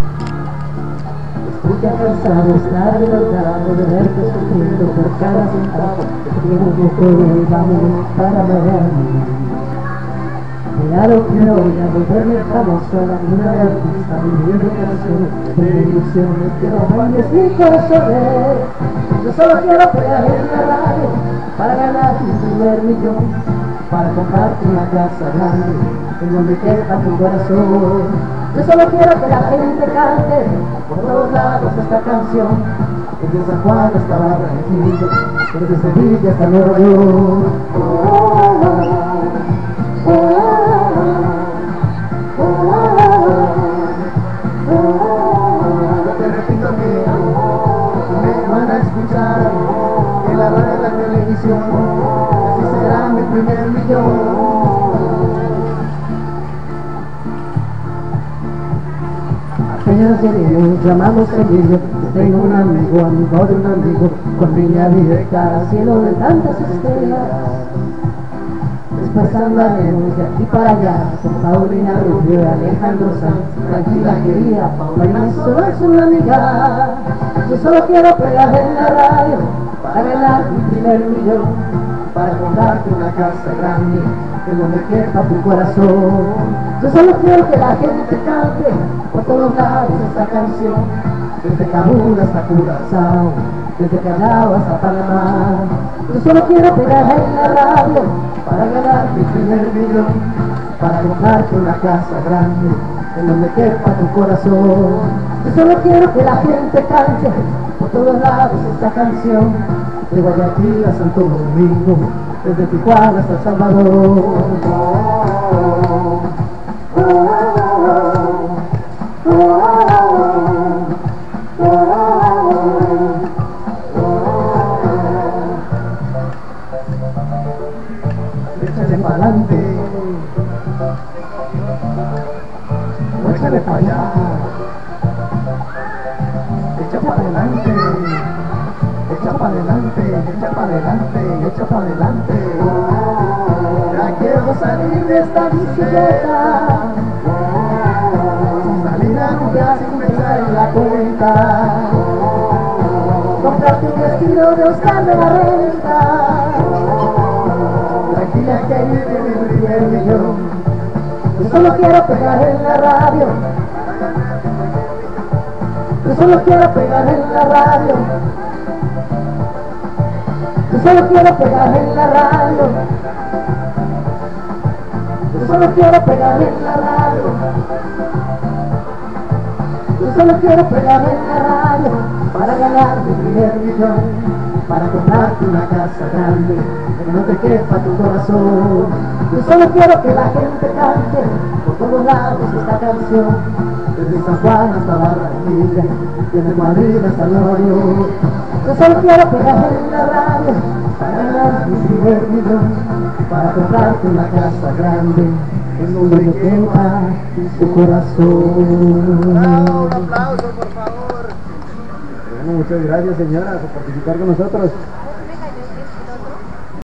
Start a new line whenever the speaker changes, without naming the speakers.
Escucha cansado, estar derrotado de verte sufriendo por cada centavo que tienes de todo el vamos para mañana. Ya lo quiero ya volverme famoso a la luna de artista, vivir de canciones, de ilusiones, quiero bailes mi corazón. Yo solo quiero pegar en la radio para ganar mi primer millón, para comprarte una casa grande en donde quepa tu corazón. Yo solo quiero que la gente cante por todos lados esta canción, desde San Juan hasta Barranquilla, desde Sevilla hasta Nueva York.
Te repito que me van a escuchar en la radio y la televisión, así será mi primer millón.
Apenas venimos, llamamos Emilio, tengo un amigo de un amigo, con línea directa al cielo de tantas estrellas. Después andaremos de aquí para allá, con Paulina Rubio y Alejandro Sanz. Tranquila querida, Paulina solo es una amiga. Yo solo quiero pegar en la radio para ganar mi primer millón, para comprarte una casa grande en donde quepa tu corazón. Yo solo quiero que la gente cante por todos lados esta canción, desde Kabul hasta Curazao, desde Callao hasta Panamá. Yo solo quiero pegar en la radio para ganar mi primer millón, para comprarte una casa grande en donde quepa tu corazón. Yo solo quiero que la gente cante por todos lados esta canción, de Guayaquil a Santo Domingo, desde Tijuana hasta El Salvador.
Échale para adelante, échale para allá, echa para adelante, echa para adelante, echa para adelante, echa para adelante. Ya quiero salir de esta bicicleta, sin salir a jugar, sin pensar en la cuenta, comprarte un vestido de Oscar de la Renta. Tranquila que ahí viene mi primer millón.
Yo solo quiero pegar en la radio, yo solo quiero pegar en la radio, yo solo quiero pegar en la radio, yo solo quiero pegar en la radio, yo solo quiero pegar en la radio para ganar mi primer millón, para comprarte una casa grande que no te quepa tu corazón. Yo solo quiero que la gente cante por todos lados esta canción, desde San Juan hasta Barranquilla, desde Madrid hasta Nueva York. Yo solo quiero pegar en la radio para ganar mi primer millón, para comprarte una casa grande en donde te quepa tu corazón.
¡Bravo! Un aplauso, por favor.
Bueno, muchas gracias señora por participar con nosotros.